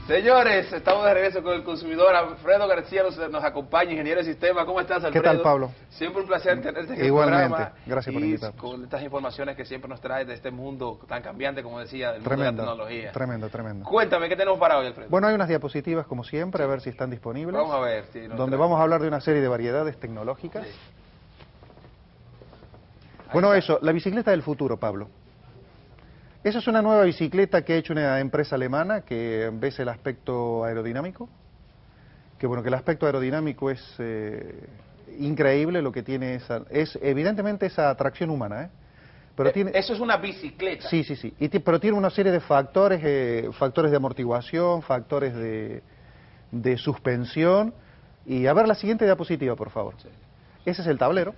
Señores, estamos de regreso con el consumidor. Alfredo García nos acompaña, ingeniero de sistema. ¿Cómo estás, Alfredo? ¿Qué tal, Pablo? Siempre un placer tenerte en el Igualmente. programa. Gracias por invitarnos. Con estas informaciones que siempre nos traes de este mundo tan cambiante, como decía, del mundo de la Tremendo, tecnología. tremendo. Cuéntame, ¿qué tenemos para hoy, Alfredo? Bueno, hay unas diapositivas, como siempre, a ver si están disponibles. Vamos a ver. Si donde vamos a hablar de una serie de variedades tecnológicas. Sí. Bueno, eso, la bicicleta del futuro, Pablo. Esa es una nueva bicicleta que ha hecho una empresa alemana que ves el aspecto aerodinámico. Que bueno, que el aspecto aerodinámico es increíble lo que tiene esa... Es evidentemente esa atracción humana, ¿eh? Pero tiene... Eso es una bicicleta. Sí. Pero tiene una serie de factores, factores de amortiguación, factores de suspensión. Y a ver la siguiente diapositiva, por favor. Sí. Ese es el tablero.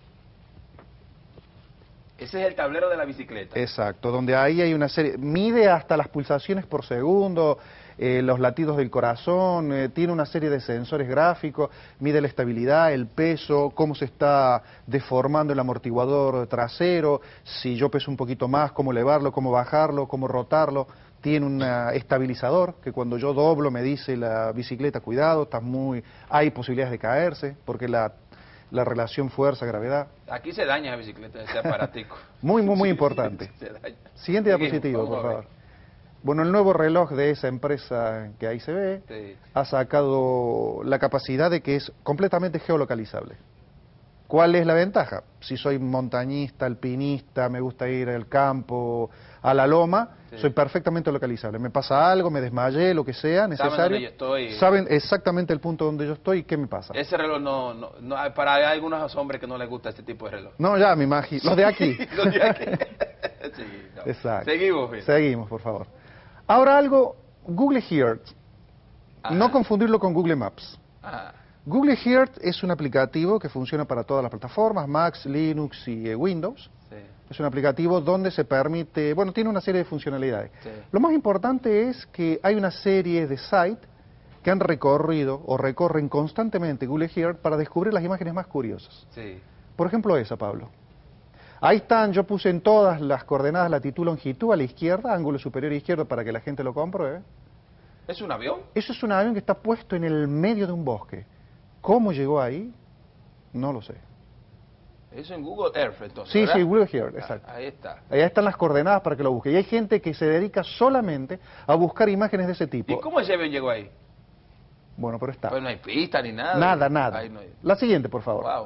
Ese es el tablero de la bicicleta. Exacto, donde ahí hay una serie, mide hasta las pulsaciones por segundo, los latidos del corazón, tiene una serie de sensores gráficos, mide la estabilidad, el peso, cómo se está deformando el amortiguador trasero, si yo peso un poquito más, cómo elevarlo, cómo bajarlo, cómo rotarlo. Tiene un estabilizador que cuando yo doblo me dice la bicicleta, cuidado, hay posibilidades de caerse, porque la relación fuerza-gravedad. Aquí se daña la bicicleta, ese aparatico. Muy importante. Se daña. Siguiente diapositiva, por favor. Bueno, el nuevo reloj de esa empresa que ahí se ve, Sí. ha sacado la capacidad de que es completamente geolocalizable. ¿Cuál es la ventaja? Si soy montañista, alpinista, me gusta ir al campo, a la loma, Sí. soy perfectamente localizable. Me pasa algo, me desmayé, lo que sea necesario. Saben dónde yo estoy. Saben exactamente el punto donde yo estoy y qué me pasa. Ese reloj no, para hay algunos hombres que no les gusta este tipo de reloj. No, ya me imagino. Los de aquí. Los de aquí. Sí, no. Exacto. Seguimos, bien. Seguimos, por favor. Ahora algo, Google Earth. Ajá. No confundirlo con Google Maps. Ajá. Google Earth es un aplicativo que funciona para todas las plataformas, Mac, Linux y Windows. Sí. Es un aplicativo donde se permite, bueno, tiene una serie de funcionalidades. Sí. Lo más importante es que hay una serie de sites que han recorrido o recorren constantemente Google Earth para descubrir las imágenes más curiosas. Sí. Por ejemplo esa, Pablo. Ahí están, yo puse en todas las coordenadas latitud, longitud, a la izquierda, ángulo superior izquierdo para que la gente lo compruebe. ¿Es un avión? Eso es un avión que está puesto en el medio de un bosque. ¿Cómo llegó ahí? No lo sé. Eso en Google Earth, entonces, Sí, ¿verdad? sí, Google Earth, exacto. Ahí está. Allá están las coordenadas para que lo busque. Y hay gente que se dedica solamente a buscar imágenes de ese tipo. ¿Y cómo ese avión llegó ahí? Bueno, pero está. Pues no hay pista ni nada. Nada. Ahí no hay. La siguiente, por favor. Wow.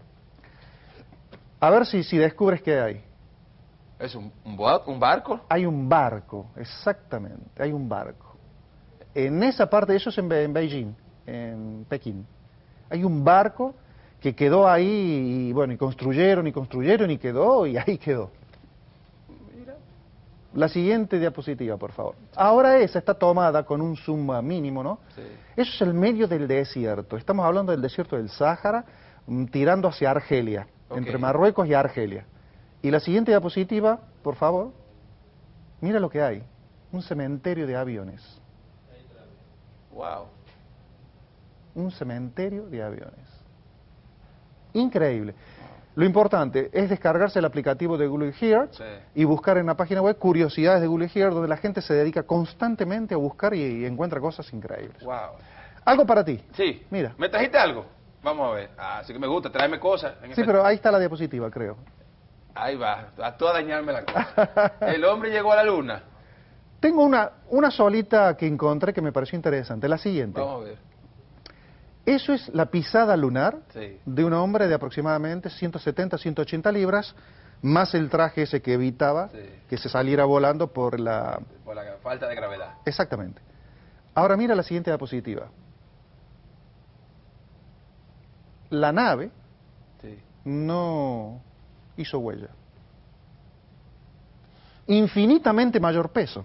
A ver si descubres qué hay. ¿Es un barco? Hay un barco, exactamente, hay un barco. En esa parte, eso es en Beijing, en Pekín. Hay un barco que quedó ahí y bueno, y construyeron y quedó y ahí quedó. Mira. La siguiente diapositiva, por favor. Ahora esa está tomada con un zoom mínimo, ¿no? Sí. Eso es el medio del desierto. Estamos hablando del desierto del Sáhara, tirando hacia Argelia, Ok. entre Marruecos y Argelia. Y la siguiente diapositiva, por favor. Mira lo que hay. Un cementerio de aviones. Wow. Un cementerio de aviones. Increíble. Lo importante es descargarse el aplicativo de Google Earth Sí. y buscar en la página web curiosidades de Google Earth, donde la gente se dedica constantemente a buscar y encuentra cosas increíbles. Wow. Algo para ti. Sí. Mira. ¿Me trajiste algo? Vamos a ver. Ah, sí que me gusta, tráeme cosas. Sí, pero ahí está la diapositiva, creo. Ahí va, a toda dañarme la cosa. El hombre llegó a la luna. Tengo una solita que encontré que me pareció interesante. La siguiente. Vamos a ver. Eso es la pisada lunar Sí. de un hombre de aproximadamente 170, 180 libras, más el traje ese que evitaba Sí. que se saliera volando por la... Por la falta de gravedad. Exactamente. Ahora mira la siguiente diapositiva. La nave Sí. no hizo huella. Infinitamente mayor peso.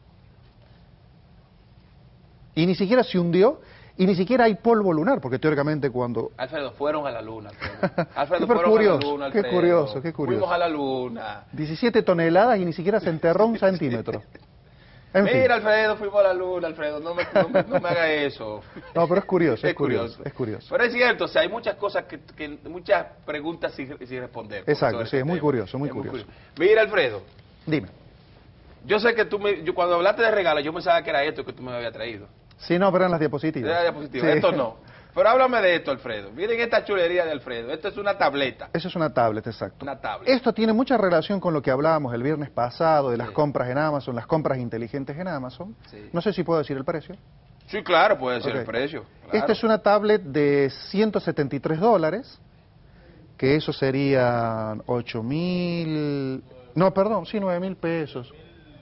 Y ni siquiera se hundió, y ni siquiera hay polvo lunar, porque teóricamente cuando... Alfredo, fueron a la luna, Alfredo. Alfredo, Qué fueron curioso, a la luna, qué Alfredo. curioso, qué curioso. Fuimos a la luna. 17 toneladas y ni siquiera se enterró un centímetro. En fin. Mira, Alfredo, fuimos a la luna, Alfredo, no me haga eso. No, pero es curioso, Es curioso. es curioso. Pero es cierto, o sea, hay muchas cosas, muchas preguntas sin responder. Exacto, sobre sí, este es muy tema. curioso, muy Es curioso. Mira, Alfredo, Dime. Yo sé que cuando hablaste de regalo, yo pensaba que era esto que tú me habías traído. Sí, no, pero eran las diapositivas. Era diapositiva, Sí. esto no. Pero háblame de esto, Alfredo. Miren esta chulería de Alfredo. Esto es una tableta. Eso es una tablet, exacto. Una tablet. Esto tiene mucha relación con lo que hablábamos el viernes pasado de las Sí. compras en Amazon, las compras inteligentes en Amazon. Sí. No sé si puedo decir el precio. Sí, claro, puede ser Ok. el precio. Claro. Esta es una tablet de $173, que eso serían 8.000... No, perdón, sí, 9.000 pesos.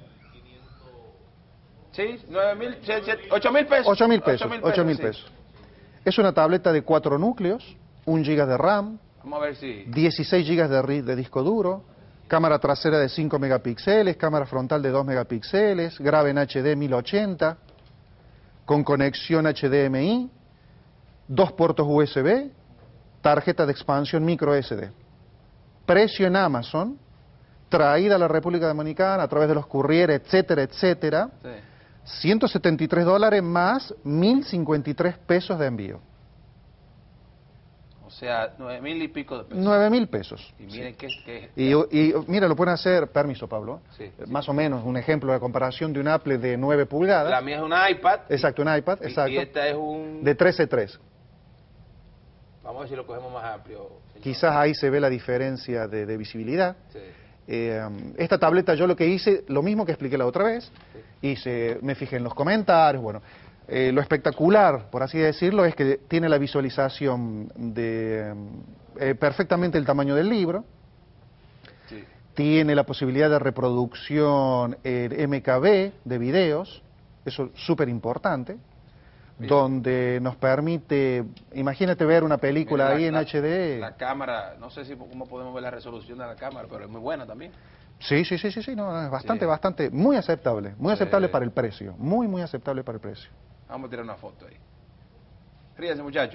Sí, 9.000, 8.000 pesos. 8.000 pesos, 8.000 sí. pesos. Es una tableta de 4 núcleos, 1 GB de RAM, Vamos a ver si... 16 GB de disco duro, cámara trasera de 5 megapíxeles, cámara frontal de 2 megapíxeles, graba en HD 1080, con conexión HDMI, 2 puertos USB, tarjeta de expansión micro SD. Precio en Amazon, traída a la República Dominicana a través de los courieres, etcétera, etcétera, Sí. $173 más 1.053 pesos de envío. O sea, 9.000 y pico de pesos. 9.000 pesos. Y miren que Y mira, lo pueden hacer, permiso Pablo, Sí, más o menos un ejemplo de comparación de un Apple de 9 pulgadas. la mía es un iPad. Exacto, un iPad, Y exacto. esta es un... De 13.3. Vamos a ver si lo cogemos más amplio. señor. Quizás ahí se ve la diferencia de visibilidad. Sí. Esta tableta yo lo que hice, lo mismo que expliqué la otra vez, me fijé en los comentarios, bueno, lo espectacular, por así decirlo, es que tiene la visualización de perfectamente el tamaño del libro, Sí. tiene la posibilidad de reproducción MKB de videos, eso es súper importante, Bien. donde nos permite, imagínate ver una película Mira, ahí en HD. La cámara, no sé si cómo podemos ver la resolución de la cámara, pero es muy buena también. Sí, no, es bastante, Sí. bastante, muy aceptable Sí. aceptable para el precio, muy aceptable para el precio. Vamos a tirar una foto ahí. Ríase, muchacho.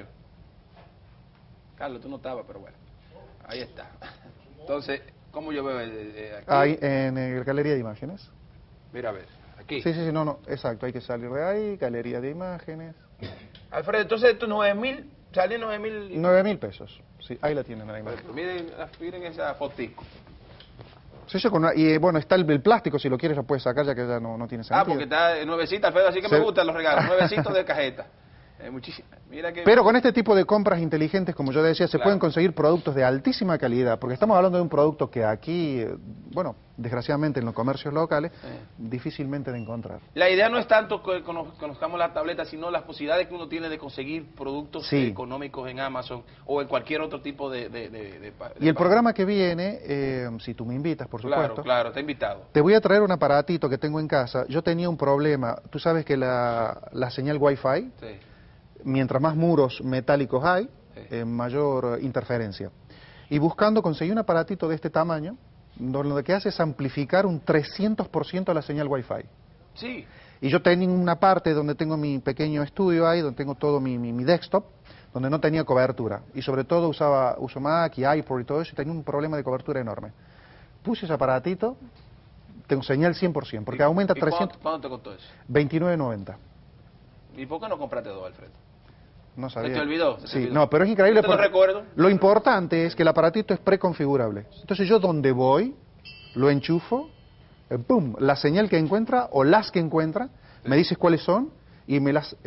Carlos, tú no estabas, pero bueno. Ahí está. Entonces, ¿cómo yo veo aquí? Ahí en la galería de imágenes. Mira, a ver, aquí. Sí, no, exacto, hay que salir de ahí, galería de imágenes. Alfredo, entonces estos 9.000, salen 9.000. 9.000 pesos, sí, ahí la tienen la imagen. Miren esa fotico. Sí, y bueno, está el plástico, si lo quieres lo puedes sacar ya que ya no tiene sentido. Ah, porque está nuevecita, Alfredo, así que me Se- gustan los regalos. Nuevecitos de cajeta. Muchísimo. Mira que... Pero con este tipo de compras inteligentes, como yo decía, se Claro. pueden conseguir productos de altísima calidad, porque estamos hablando de un producto que aquí, bueno, desgraciadamente en los comercios locales, difícilmente de encontrar. La idea no es tanto que conozcamos la tableta, sino las posibilidades que uno tiene de conseguir productos Sí. económicos en Amazon o en cualquier otro tipo de Y el programa que viene, si tú me invitas, por supuesto, Claro, claro, está invitado. te voy a traer un aparatito que tengo en casa. Yo tenía un problema, tú sabes que la señal Wi-Fi, Sí. mientras más muros metálicos hay, Sí. mayor interferencia. Y buscando conseguí un aparatito de este tamaño, donde lo que hace es amplificar un 300% la señal Wi-Fi. Sí. Y yo tenía una parte donde tengo mi pequeño estudio ahí, donde tengo todo mi desktop, donde no tenía cobertura. Y sobre todo uso Mac y iPod y todo eso, y tenía un problema de cobertura enorme. Puse ese aparatito, tengo señal 100%, porque aumenta ¿Y 300, ¿Cuándo te costó eso? 29.90. ¿Y por qué no compraste dos, Alfredo? No sabía. ¿Se te olvidó? ¿Se te Sí, olvidó? no, pero es increíble. Yo te lo porque recuerdo. Lo importante es que el aparatito es preconfigurable. Entonces yo donde voy, lo enchufo, ¡pum! La señal que encuentra o las que encuentra, me dices cuáles son y me las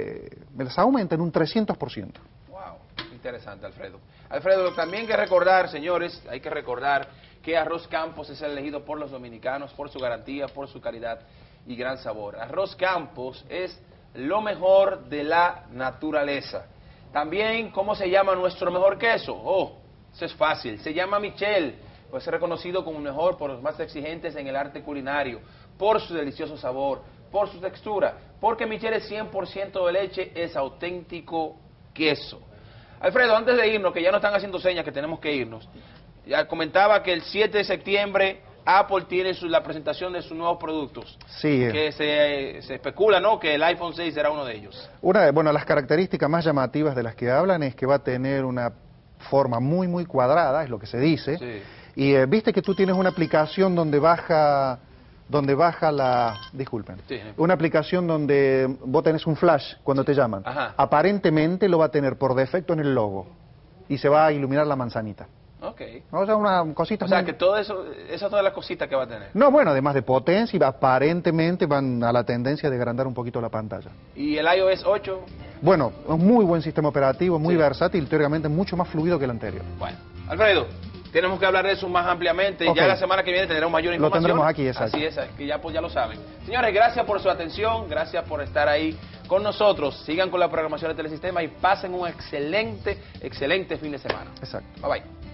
aumenta en un 300%. Wow, interesante, Alfredo. Alfredo, también hay que recordar, señores, hay que recordar que Arroz Campos es elegido por los dominicanos por su garantía, por su calidad y gran sabor. Arroz Campos es lo mejor de la naturaleza. También, ¿cómo se llama nuestro mejor queso? Oh, eso es fácil. Se llama Michel, pues es reconocido como el mejor por los más exigentes en el arte culinario, por su delicioso sabor, por su textura, porque Michel es 100% de leche, es auténtico queso. Alfredo, antes de irnos, que ya nos están haciendo señas que tenemos que irnos, ya comentaba que el 7 de septiembre Apple tiene la presentación de sus nuevos productos. Sí. Que se especula, ¿no?, que el iPhone 6 será uno de ellos. Bueno, las características más llamativas de las que hablan es que va a tener una forma muy cuadrada, es lo que se dice. Sí. Y viste que tú tienes una aplicación donde baja disculpen, Sí. una aplicación donde vos tenés un flash cuando te llaman. Ajá. Aparentemente lo va a tener por defecto en el logo y se va a iluminar la manzanita. Ok. O sea, una cosita O sea, muy- que todo eso, esas son todas las cositas que va a tener. No, bueno, además de potencia, aparentemente van a la tendencia de agrandar un poquito la pantalla. Y el iOS 8, Bueno, un muy buen sistema operativo, muy Sí. versátil, teóricamente mucho más fluido que el anterior. bueno. Alfredo, tenemos que hablar de eso más ampliamente. Ok. Ya la semana que viene tendremos mayor Lo información. tendremos aquí, exacto. Así es, que ya, pues, ya lo saben. Señores, gracias por su atención, gracias por estar ahí con nosotros. Sigan con la programación de Telesistema y pasen un excelente fin de semana. Exacto. Bye bye.